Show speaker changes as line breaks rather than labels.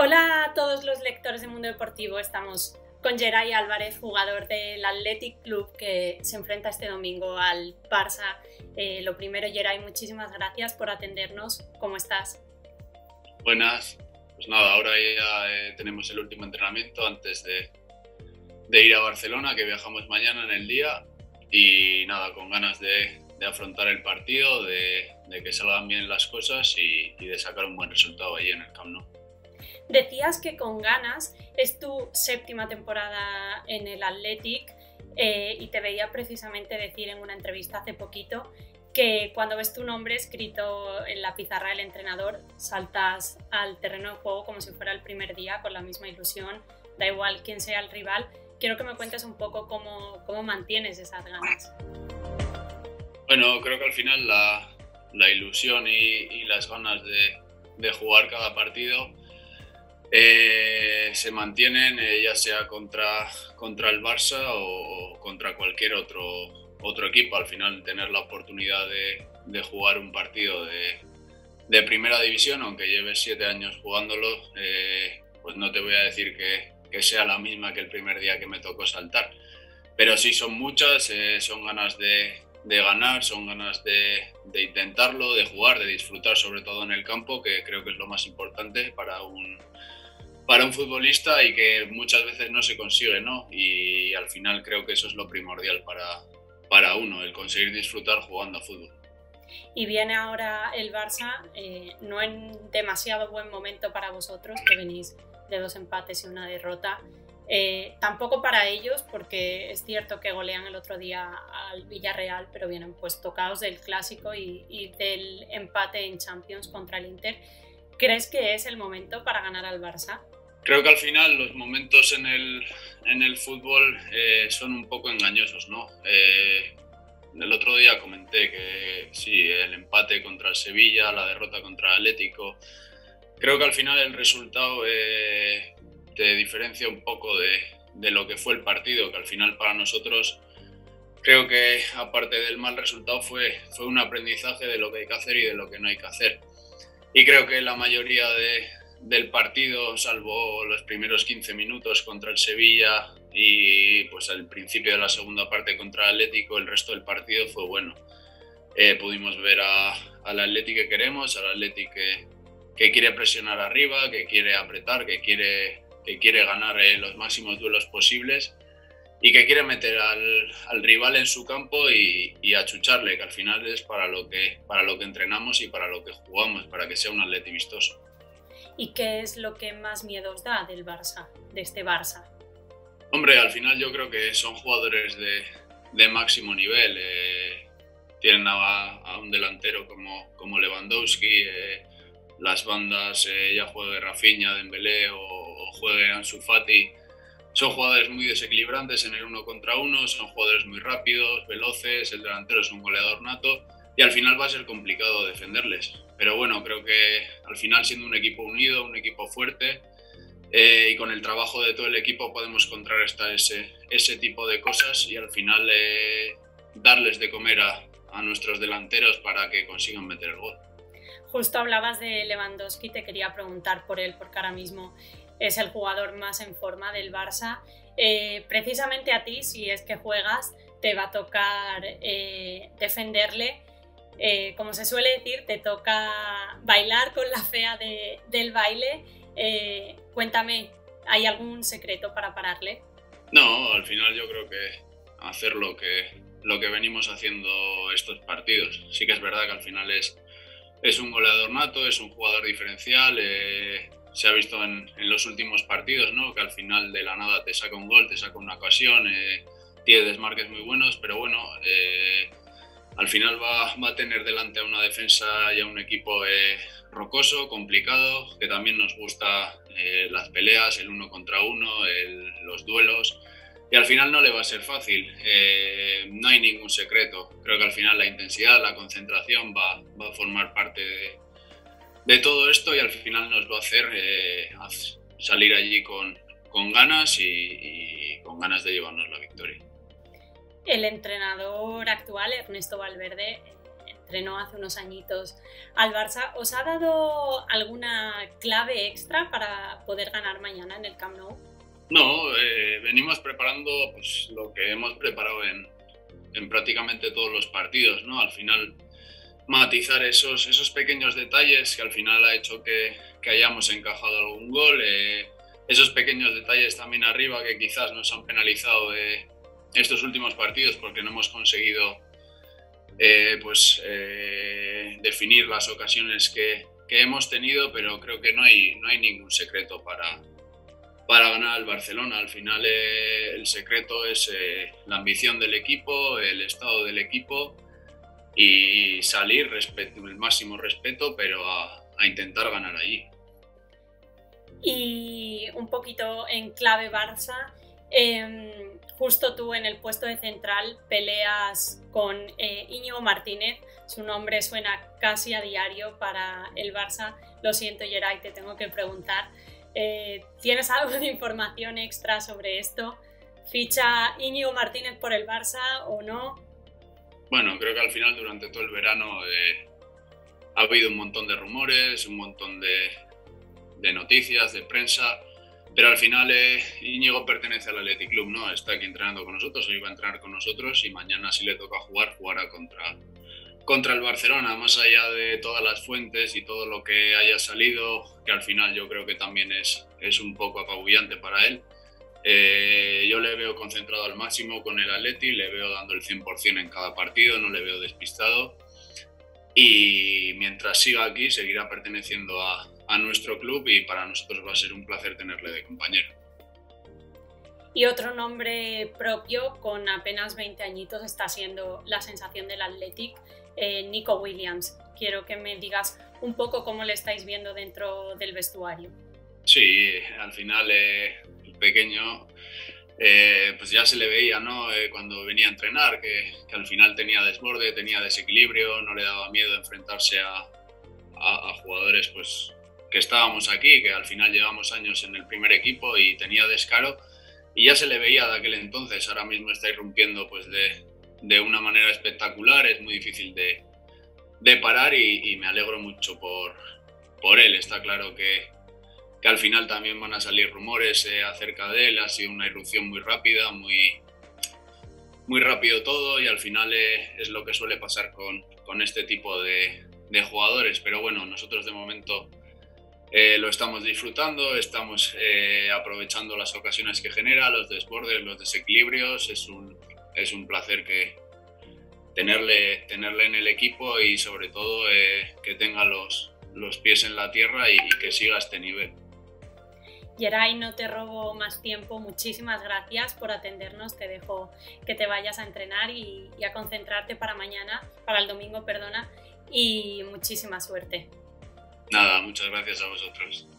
Hola a todos los lectores de Mundo Deportivo, estamos con Geray Álvarez, jugador del Athletic Club que se enfrenta este domingo al Barça. Lo primero, Geray, muchísimas gracias por atendernos. ¿Cómo estás?
Buenas, pues nada, ahora ya tenemos el último entrenamiento antes de ir a Barcelona, que viajamos mañana en el día, y nada, con ganas de afrontar el partido, de que salgan bien las cosas y de sacar un buen resultado allí en el Camp Nou.
Decías que con ganas, es tu séptima temporada en el Athletic y te veía precisamente decir en una entrevista hace poquito que cuando ves tu nombre escrito en la pizarra del entrenador saltas al terreno de juego como si fuera el primer día, con la misma ilusión, da igual quién sea el rival. Quiero que me cuentes un poco cómo mantienes esas ganas.
Bueno, creo que al final la ilusión y las ganas de jugar cada partido se mantienen, ya sea contra el Barça o contra cualquier otro equipo. Al final, tener la oportunidad de jugar un partido de primera división, aunque lleves 7 años jugándolo, pues no te voy a decir que sea la misma que el primer día que me tocó saltar, pero sí son muchas, son ganas de ganar, son ganas de intentarlo, de jugar, de disfrutar sobre todo en el campo, que creo que es lo más importante para un futbolista y que muchas veces no se consigue, ¿no? Y al final creo que eso es lo primordial para uno, el conseguir disfrutar jugando a fútbol.
Y viene ahora el Barça, no en demasiado buen momento para vosotros, que venís de 2 empates y una derrota. Tampoco para ellos, porque es cierto que golean el otro día al Villarreal, pero vienen pues tocados del clásico y del empate en Champions contra el Inter. ¿Crees que es el momento para ganar al Barça?
Creo que al final los momentos en el fútbol son un poco engañosos, ¿no? El otro día comenté que sí, el empate contra el Sevilla, la derrota contra el Atlético. Creo que al final el resultado te diferencia un poco de lo que fue el partido, que al final para nosotros creo que aparte del mal resultado fue un aprendizaje de lo que hay que hacer y de lo que no hay que hacer. Y creo que la mayoría del partido, salvo los primeros 15 minutos contra el Sevilla y pues al principio de la segunda parte contra el Atlético, el resto del partido fue bueno. Pudimos ver al Atlético que queremos, al Atlético que quiere presionar arriba, que quiere apretar, que quiere ganar los máximos duelos posibles y que quiere meter al rival en su campo y achucharle, que al final es para lo que entrenamos y para lo que jugamos, para que sea un Atleti vistoso.
¿Y qué es lo que más miedo os da del Barça, de este Barça?
Hombre, al final yo creo que son jugadores de máximo nivel. Tienen a un delantero como Lewandowski, las bandas, ya juegue Rafinha, Dembélé o juegue Ansu Fati. Son jugadores muy desequilibrantes en el 1 contra 1, son jugadores muy rápidos, veloces, el delantero es un goleador nato y al final va a ser complicado defenderles. Pero bueno, creo que al final, siendo un equipo unido, un equipo fuerte y con el trabajo de todo el equipo, podemos contrarrestar ese tipo de cosas y al final darles de comer a nuestros delanteros para que consigan meter el gol.
Justo hablabas de Lewandowski, te quería preguntar por él, porque ahora mismo es el jugador más en forma del Barça. Precisamente a ti, si es que juegas, te va a tocar defenderle. Como se suele decir, te toca bailar con la fea del baile. Cuéntame, ¿hay algún secreto para pararle?
No, al final yo creo que hacer lo que venimos haciendo estos partidos. Sí que es verdad que al final es un goleador nato, es un jugador diferencial. Se ha visto en los últimos partidos, ¿no? Que al final de la nada te saca un gol, te saca una ocasión, tiene desmarques muy buenos, pero bueno, al final va a tener delante a una defensa y a un equipo rocoso, complicado, que también nos gusta las peleas, el 1 contra 1, los duelos, y al final no le va a ser fácil. No hay ningún secreto. Creo que al final la intensidad, la concentración va a formar parte de todo esto y al final nos va a hacer salir allí con ganas y con ganas de llevarnos la victoria.
El entrenador actual, Ernesto Valverde, entrenó hace unos añitos al Barça, ¿os ha dado alguna clave extra para poder ganar mañana en el Camp Nou?
No, venimos preparando pues, lo que hemos preparado en prácticamente todos los partidos, ¿no? Al final, matizar esos pequeños detalles que al final ha hecho que hayamos encajado algún gol, esos pequeños detalles también arriba que quizás nos han penalizado estos últimos partidos porque no hemos conseguido definir las ocasiones que hemos tenido, pero creo que no hay ningún secreto para ganar al Barcelona. Al final el secreto es la ambición del equipo, el estado del equipo y salir el máximo respeto, pero a intentar ganar allí.
Y un poquito en clave Barça, justo tú en el puesto de central peleas con Íñigo Martínez, su nombre suena casi a diario para el Barça. Lo siento, Geray, te tengo que preguntar. ¿Tienes algo de información extra sobre esto? ¿Ficha Íñigo Martínez por el Barça o no?
Bueno, creo que al final durante todo el verano ha habido un montón de rumores, un montón de noticias, de prensa, pero al final Íñigo pertenece al Athletic Club, ¿no? Está aquí entrenando con nosotros, hoy va a entrenar con nosotros y mañana si le toca jugar, jugará contra el Barcelona, más allá de todas las fuentes y todo lo que haya salido, que al final yo creo que también es un poco apabullante para él. Yo le veo concentrado al máximo con el Athletic, le veo dando el 100% en cada partido, no le veo despistado y mientras siga aquí seguirá perteneciendo a nuestro club y para nosotros va a ser un placer tenerle de compañero.
Y otro nombre propio, con apenas 20 añitos, está siendo la sensación del Athletic, Nico Williams. Quiero que me digas un poco cómo le estáis viendo dentro del vestuario.
Sí, al final el pequeño pues ya se le veía, ¿no? Cuando venía a entrenar, que al final tenía desborde, tenía desequilibrio, no le daba miedo enfrentarse a jugadores pues, que estábamos aquí, que al final llevamos años en el primer equipo y tenía descaro. Y ya se le veía de aquel entonces, ahora mismo está irrumpiendo pues de una manera espectacular, es muy difícil de parar y me alegro mucho por él. Está claro que al final también van a salir rumores acerca de él, ha sido una irrupción muy rápida, muy rápido todo y al final es lo que suele pasar con este tipo de jugadores, pero bueno, nosotros de momento lo estamos disfrutando, estamos aprovechando las ocasiones que genera, los desbordes, los desequilibrios. Es un placer tenerle en el equipo y sobre todo que tenga los pies en la tierra y que siga este nivel.
Geray, no te robo más tiempo, muchísimas gracias por atendernos, te dejo que te vayas a entrenar y a concentrarte para el domingo, y muchísima suerte.
Nada, muchas gracias a vosotros.